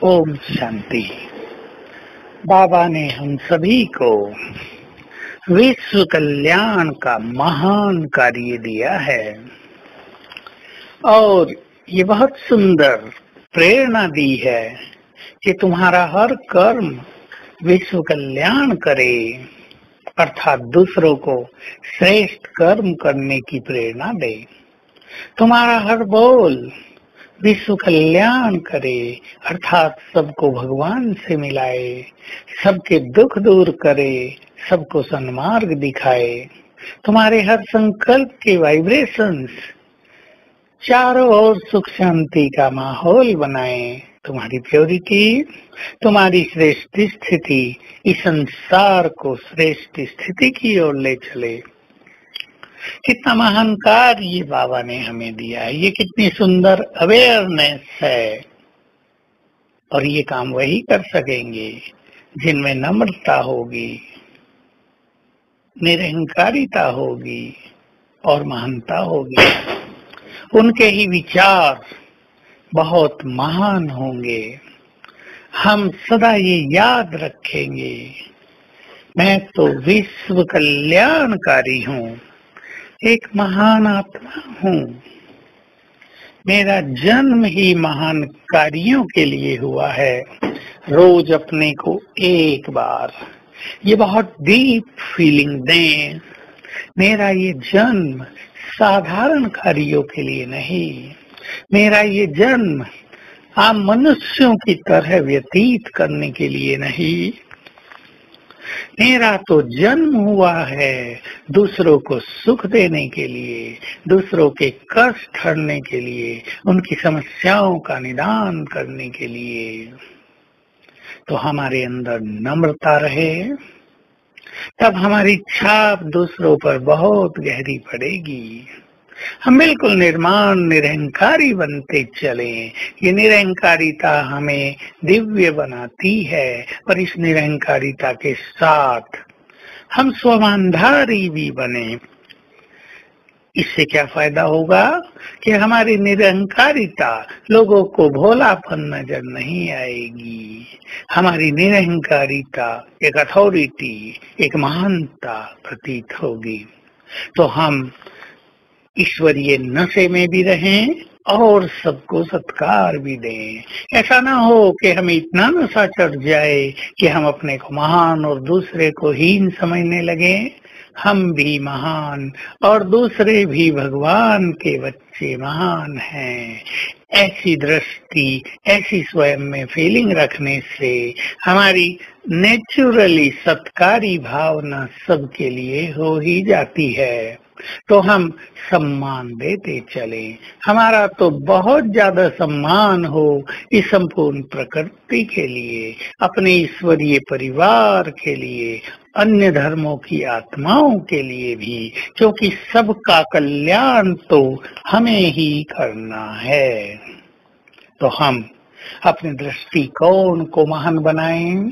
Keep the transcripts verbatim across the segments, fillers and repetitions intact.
ओम शांति। बाबा ने हम सभी को विश्व कल्याण का महान कार्य दिया है और ये बहुत सुंदर प्रेरणा दी है कि तुम्हारा हर कर्म विश्व कल्याण करे, अर्थात दूसरों को श्रेष्ठ कर्म करने की प्रेरणा दे। तुम्हारा हर बोल विश्व कल्याण करे, अर्थात सबको भगवान से मिलाए, सबके दुख दूर करे, सबको सन्मार्ग दिखाए। तुम्हारे हर संकल्प के वाइब्रेशंस चारों ओर सुख शांति का माहौल बनाए। तुम्हारी प्योरिटी, तुम्हारी श्रेष्ठ स्थिति इस संसार को श्रेष्ठ स्थिति की ओर ले चले। कितना महान कार्य ये बाबा ने हमें दिया है, ये कितनी सुंदर अवेयरनेस है। और ये काम वही कर सकेंगे जिनमें नम्रता होगी, निरहंकारिता होगी और महानता होगी। उनके ही विचार बहुत महान होंगे। हम सदा ये याद रखेंगे, मैं तो विश्व कल्याणकारी हूँ, एक महान आत्मा हूँ। मेरा जन्म ही महान कार्यों के लिए हुआ है। रोज अपने को एक बार ये बहुत डीप फीलिंग दें, मेरा ये जन्म साधारण कार्यों के लिए नहीं, मेरा ये जन्म आम मनुष्यों की तरह व्यतीत करने के लिए नहीं, मेरा तो जन्म हुआ है दूसरों को सुख देने के लिए, दूसरों के कष्ट हरने के लिए, उनकी समस्याओं का निदान करने के लिए। तो हमारे अंदर नम्रता रहे, तब हमारी छाप दूसरों पर बहुत गहरी पड़ेगी। हम बिल्कुल निर्माण निरहंकारी बनते चले। ये निरहंकारिता हमें दिव्य बनाती है, पर इस निरहंकारिता के साथ हम स्वमानधारी भी बने। इससे क्या फायदा होगा कि हमारी निरहंकारिता लोगों को भोलापन नजर नहीं आएगी। हमारी निरहंकारिता एक अथॉरिटी, एक महानता प्रतीत होगी। तो हम ईश्वरीय नशे में भी रहें और सबको सत्कार भी दें। ऐसा ना हो कि हमें इतना नशा चढ़ जाए कि हम अपने को महान और दूसरे को हीन समझने लगे। हम भी महान और दूसरे भी भगवान के बच्चे महान हैं। ऐसी दृष्टि, ऐसी स्वयं में फीलिंग रखने से हमारी नेचुरली सत्कारी भावना सबके लिए हो ही जाती है। तो हम सम्मान देते चले। हमारा तो बहुत ज्यादा सम्मान हो इस संपूर्ण प्रकृति के लिए, अपने ईश्वरीय परिवार के लिए, अन्य धर्मों की आत्माओं के लिए भी, क्योंकि सबका कल्याण तो हमें ही करना है। तो हम अपने दृष्टिकोण को महान बनाएं,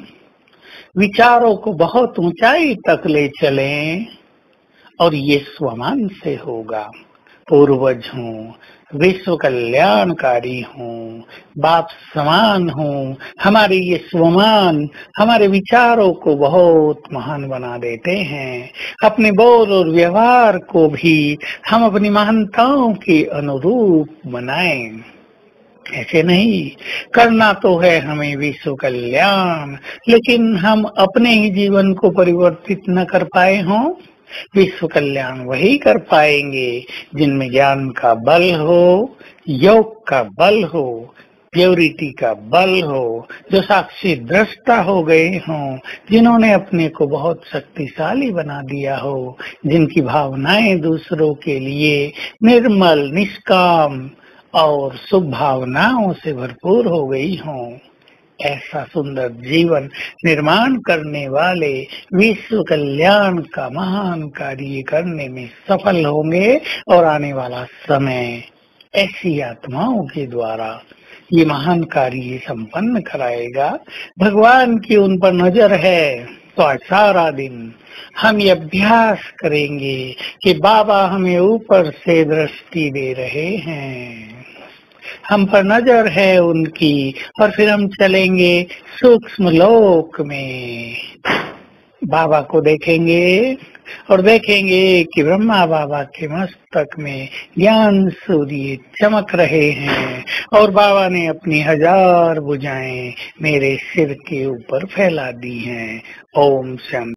विचारों को बहुत ऊंचाई तक ले चलें और ये स्वमान से होगा। पूर्वज हूँ, विश्व कल्याणकारी हूँ, बाप समान हूँ। हमारे ये स्वमान हमारे विचारों को बहुत महान बना देते हैं। अपने बोल और व्यवहार को भी हम अपनी महानताओं के अनुरूप बनाएं। ऐसे नहीं, करना तो है हमें विश्व कल्याण, लेकिन हम अपने ही जीवन को परिवर्तित न कर पाए हों। विश्व कल्याण वही कर पाएंगे जिनमें ज्ञान का बल हो, योग का बल हो, प्योरिटी का बल हो, जो साक्षी दृष्टा हो गए हों, जिन्होंने अपने को बहुत शक्तिशाली बना दिया हो, जिनकी भावनाएं दूसरों के लिए निर्मल, निष्काम और शुभ भावनाओं से भरपूर हो गई हों। ऐसा सुंदर जीवन निर्माण करने वाले विश्व कल्याण का महान कार्य करने में सफल होंगे और आने वाला समय ऐसी आत्माओं के द्वारा ये महान कार्य संपन्न कराएगा। भगवान की उन पर नजर है। तो आज सारा दिन हम ये अभ्यास करेंगे कि बाबा हमें ऊपर से दृष्टि दे रहे हैं, हम पर नजर है उनकी और फिर हम चलेंगे सूक्ष्म लोक में। बाबा को देखेंगे और देखेंगे कि ब्रह्मा बाबा के मस्तक में ज्ञान सूर्य चमक रहे हैं और बाबा ने अपनी हजार भुजाएं मेरे सिर के ऊपर फैला दी हैं। ओम शांति।